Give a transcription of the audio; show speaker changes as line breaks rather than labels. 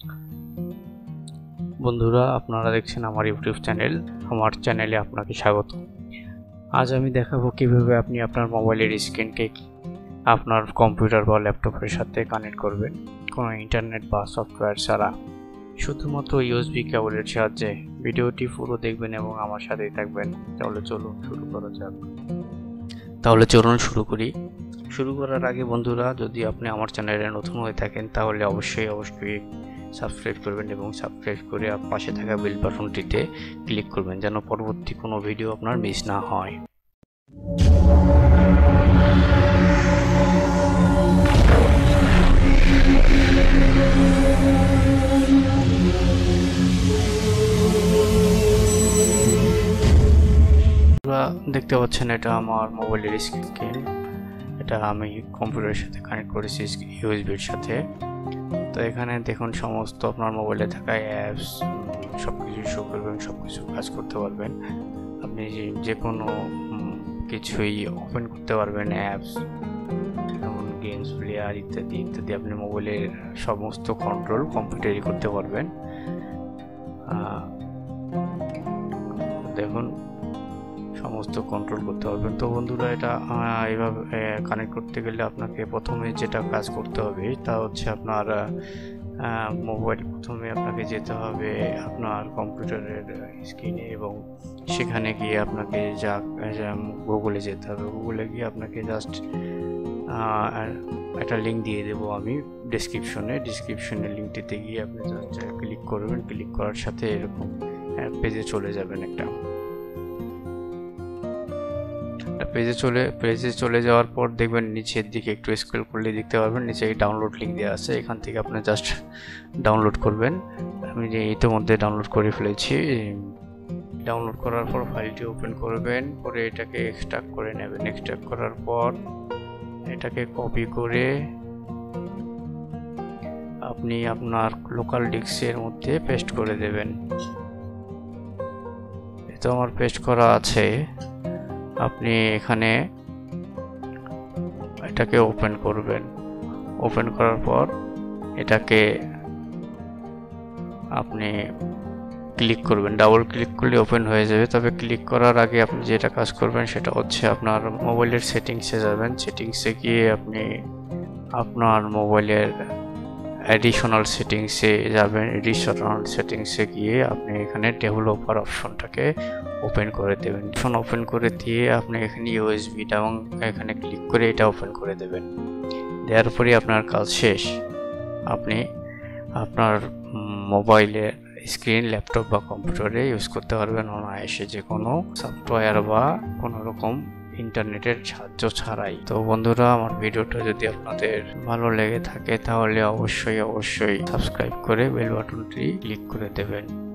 বন্ধুরা, আপনারা দেখছেন আমার ইউটিউব চ্যানেল। আমার চ্যানেলে আপনাকে স্বাগত। আজ আমি দেখাবো কিভাবে আপনি আপনার মোবাইলের স্ক্রিনকে আপনার কম্পিউটার বা ল্যাপটপের সাথে কানেক্ট করবেন কোনো ইন্টারনেট বা সফটওয়্যার ছাড়া, শুধুমাত্র ইউএসবি কেবলের সাহায্যে। ভিডিওটি পুরো দেখবেন এবং আমার সাথেই থাকবেন। তাহলে চলুন শুরু করি। শুরু করার আগে বন্ধুরা, যদি আপনি আমার চ্যানেলে নতুন হয়ে থাকেন তাহলে অবশ্যই সাবস্ক্রাইব করবেন এবং সাবস্ক্রাইব করে পাশে থাকা বেল বাটনটিতে ক্লিক করবেন যেন পরবর্তী কোনো ভিডিও আপনার মিস না হয়। দেখতে পাচ্ছেন এটা আমার মোবাইলের স্ক্রিন। এটা আমি কম্পিউটারের সাথে কানেক্ট করেছি ইউএসবির সাথে। তো এখানে দেখুন সমস্ত আপনার মোবাইলে থাকা অ্যাপস সবকিছু শো করবেন, সবকিছু কাজ করতে পারবেন। আপনি যে কোনো কিছুই ওপেন করতে পারবেন, অ্যাপস যেমন গেমস প্লেয়ার ইত্যাদি ইত্যাদি। আপনি মোবাইলের সমস্ত কন্ট্রোল কম্পিউটারই করতে পারবেন। দেখুন সমস্ত কন্ট্রোল করতে পারবেন। তো বন্ধুরা, এটা এইভাবে কানেক্ট করতে গেলে আপনাকে প্রথমে যেটা কাজ করতে হবে তা হচ্ছে আপনার প্রথমে আপনাকে যেতে হবে আপনার কম্পিউটারের স্ক্রিনে এবং সেখানে গিয়ে আপনাকে গুগলে যেতে হবে। গুগলে গিয়ে আপনাকে জাস্ট একটা লিঙ্ক দিয়ে দেবো আমি ডিসক্রিপশনে লিঙ্কটিতে গিয়ে আপনি জাস্ট ক্লিক করবেন। ক্লিক করার সাথে এরকম পেজে চলে যাবেন। পেজে চলে যাওয়ার পর দেখবেন নিচের দিকে একটু স্ক্রল করলে দেখতে পারবেন নিচে ডাউনলোড লিঙ্ক দেওয়া আছে। এখান থেকে আপনি জাস্ট ডাউনলোড করবেন। আমি ইতিমধ্যে ডাউনলোড করে ফেলেছি। ডাউনলোড করার পর ফাইলটি ওপেন করবেন, করে এটাকে এক্সট্রাক্ট করে নেবেন। এক্সট্রাক্ট করার পর এটাকে কপি করে আপনি আপনার লোকাল ডিস্কের মধ্যে পেস্ট করে দেবেন। এটা আমার পেস্ট করা আছে। আপনি এখানে এটাকে ওপেন করবেন। ওপেন করার পর এটাকে আপনি ক্লিক করবেন। ডাবল ক্লিক করলে ওপেন হয়ে যাবে। তবে ক্লিক করার আগে আপনি যেটা কাজ করবেন সেটা হচ্ছে আপনার মোবাইলের সেটিংসে যাবেন। সেটিংসে গিয়ে আপনি আপনার মোবাইলের অ্যাডিশনাল সেটিংসে যাবেন। অ্যাডিশনাল সেটিংসে গিয়ে আপনি এখানে ডেভেলপার অপশনটাকে ওপেন করে দেবেন। ওপেন করে দিয়ে আপনি এখানে ইউএসবিটা এবং এখানে ক্লিক করে এটা ওপেন করে দেবেন। দেওয়ার পরে আপনার কাজ শেষ। আপনি আপনার মোবাইলের স্ক্রিন ল্যাপটপ বা কম্পিউটারে ইউজ করতে পারবেন অনায়াসে, যে কোনো সফটওয়্যার বা কোনো রকম ইন্টারনেটের সাহায্য ছাড়াই। তো বন্ধুরা, আমার ভিডিওটা যদি আপনাদের ভালো লেগে থাকে তাহলে অবশ্যই সাবস্ক্রাইব করে বেল বাটনটি ক্লিক করে দেবেন।